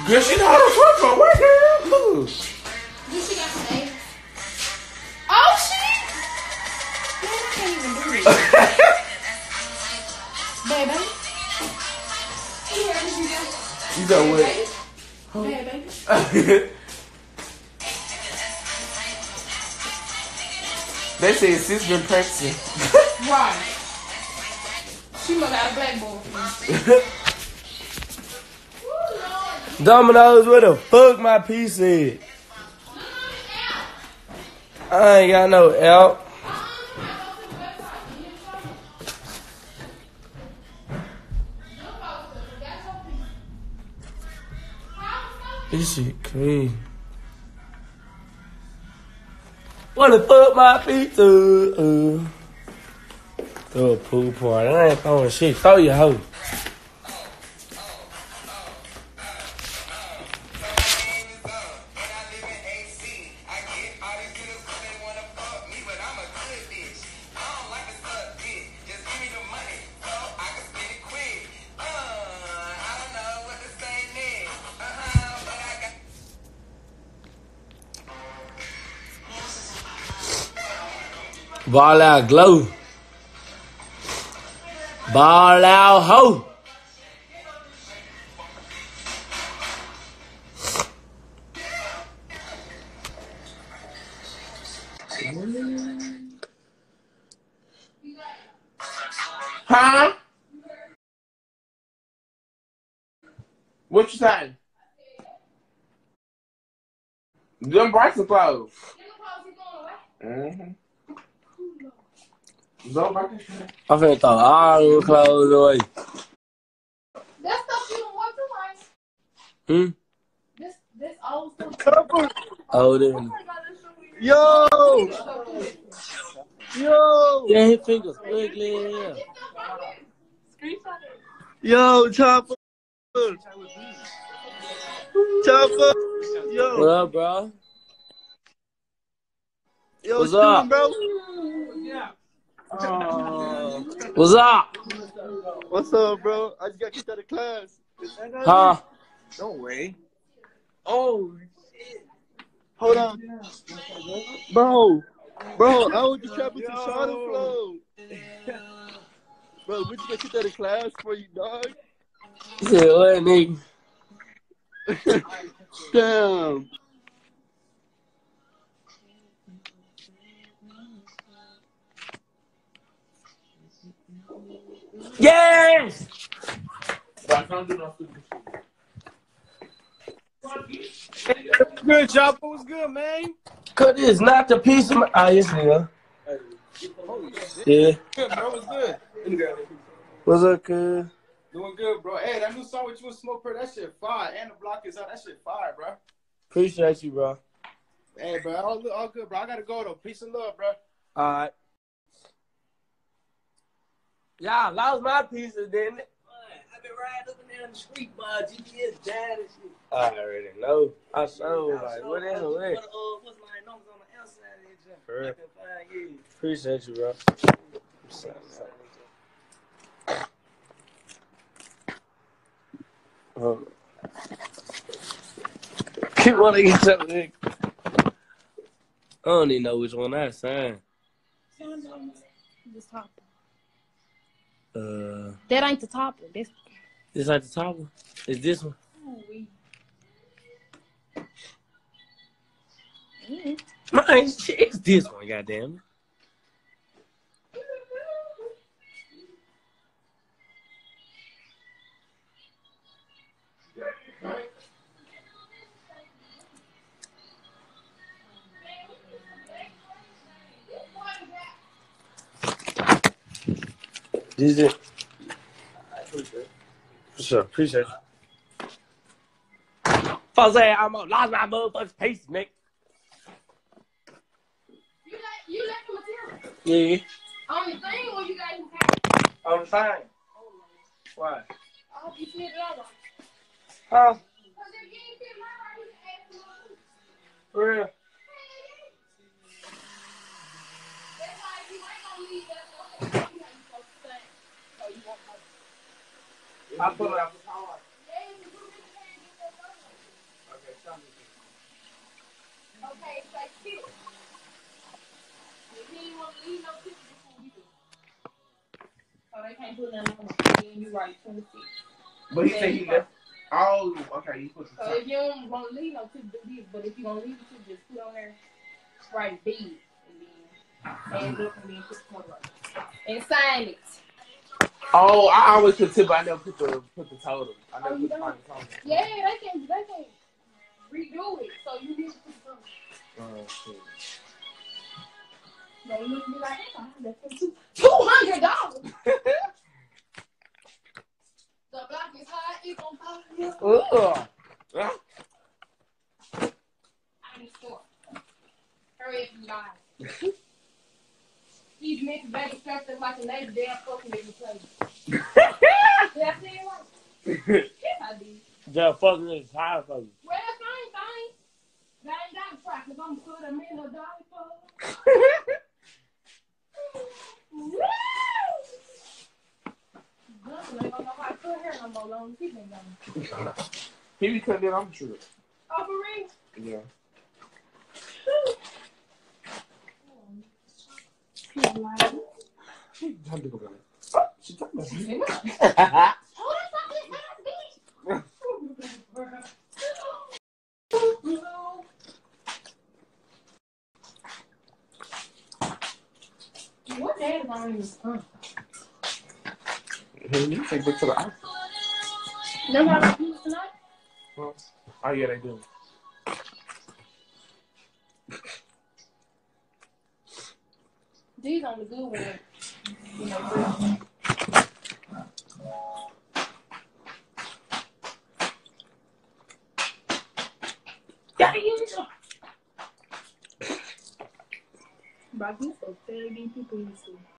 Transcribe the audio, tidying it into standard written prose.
Girl, she know how to twerk for what, girl? Did she got some eggs? Oh, shit! Man, I can't even do this. Baby. You know what? Baby. They say sis been practicing. Right. She must have a black boy. Dominoes, where the fuck my piece is? I ain't got no help. This shit crazy. What the fuck my pizza? Throw a pool party. I ain't throwing shit. Throw your hoe. Ball out glow. Ball out hoe. Huh? What you saying? Them Bryson clothes. Mm-hmm. I'm finna throw all them clothes away. That stuff you don't want to like. This old stuff. Oh, then. Yo! Yo! Yeah, his fingers ugly. Yeah. Yo, Chopper! Chopper! Yo! What up, bro? Yo, what's what you up, doing, bro? What's up? What's up, bro? I just got kicked out of class. Huh? No way. Oh, shit. Hold on. Bro, I was just trapping to Charlotte Flow. Bro, we just got kicked out of class for you, dog. He said, what, nigga? Damn. Yes! Good, Chopper. What's good, man? Cause it's not the piece of my... Ah, yes, nigga. Yeah. Good, bro. What's good? What's up, cuz? Doing good, bro. Hey, that new song with you and Smoke, that shit fire. And the block is out. That shit fire, bro. Appreciate you, bro. Hey, bro. All good, bro. I gotta go, though. Peace and love, bro. All right. Y'all lost my pieces, didn't it? I've been riding up and down the street, boy. GPS died and shit. I already know. I saw like, what the hell, what? What's my numbers on the outside of that For real. jump? Appreciate you, bro. Keep one of each other, nigga. I don't even know which one I signed. This top. Uh, That ain't the top one. This like the top one? Is this one? Man, shit, it's this one, goddamn. This is it. For sure, appreciate you. Jose, I almost lost my motherfucking piece, nigga. you left the material Yeah. on the thing, or you guys who On the sign. Why? I hope you slid it over. Huh? Because if you ain't fit mine right, you can ask me. For real? That's why if you ain't gonna leave that stuff, you know you supposed to say. So you won't know. I put it out. page say tip. If he ain't want to leave no tip, this what we do. So they can't put nothing on it. Then you write 26. But he said he left. Oh, okay. You put the So if you don't want to leave no tip, do this. But if you gonna leave the tip, just put on there, write B, and then add it up, and then put the point right. And sign it. Oh, I always put tip, but I never put the total. I never Oh, you put the final don't? total. Yeah, they can redo it. So you need to put the total. Oh, shit. No, you need to be like, $200. The block is hot, it's on fire. Ugh. I need store. Hurry up and buy. These niggas baby strapped up like a lady damn fucking nigga play. Did I say it right? Yes, I did. Just fucking is high for you. Well, same thing. That ain't got to try, because I'm put them in her dog for. Nothing ain't gonna know how to cut hair no more long as he been gone. He be cutting it, I'm sure. Oh, for real? Yeah. He's lying. Time to go back. Oh, she talking about me. Oh, that's not his bitch. What day is on this phone? Hey, you take it to the house. Them how I use tonight? Well, oh, yeah, they do. These on the good one. You know, real. Gotta use them. Bro, you so fair, these people used to.